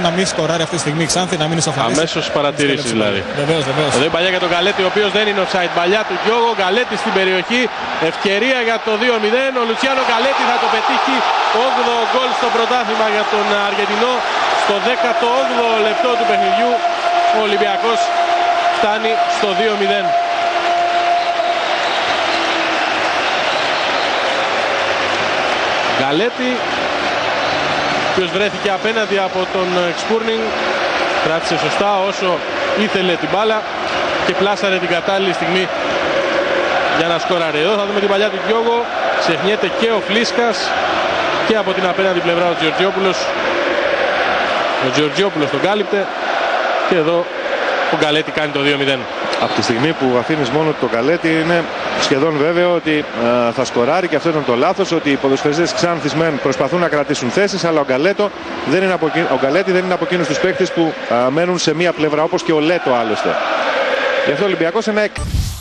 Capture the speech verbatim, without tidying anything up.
να μην σκοράρει αυτή τη στιγμή η Ξάνθη, να μείνει στο φανίσι. Αμέσως παρατηρήσει δηλαδή. Βεβαίως, βεβαίως. Εδώ η παλιά για τον Γκαλέτη, ο οποίος δεν είναι offside. Παλιά του Γιώργο, Γκαλέτη στην περιοχή. Ευκαιρία για το δύο μηδέν. Ο Λουτσιάνο Γκαλέτη θα το πετύχει. όγδοο γκολ στο πρωτάθλημα για τον Αργεντινό. Στο δέκατο όγδοο λεπτό του παιχνιδιού ο Ολυμπιακός φτάνει στο δύο μηδέν. Γκαλέτη, ο οποίος βρέθηκε απέναντι από τον Εξπούρνινγκ, κράτησε σωστά όσο ήθελε την μπάλα και πλάσαρε την κατάλληλη στιγμή για να σκοράρει. Εδώ θα δούμε την παλιά του Γιώργο, ξεχνιέται και ο Φλίσκας και από την απέναντι πλευρά ο Τζορτζιόπουλος. Ο Τζορτζιόπουλος τον κάλυπτε και εδώ ο Γκαλέτη κάνει το δύο μηδέν. Από τη στιγμή που αφήνεις μόνο το Γκαλέτη είναι σχεδόν βέβαιο ότι α, θα σκοράρει, και αυτό ήταν το λάθος, ότι οι ποδοσφαιριστές Ξάνθης μεν προσπαθούν να κρατήσουν θέσεις, αλλά ο, Γκαλέτο δεν είναι από, ο Γκαλέτη δεν είναι από εκείνους τους παίκτες που α, μένουν σε μία πλευρά, όπως και ο Λέτο άλλωστε. Γι' αυτό ο Ολυμπιακός ένα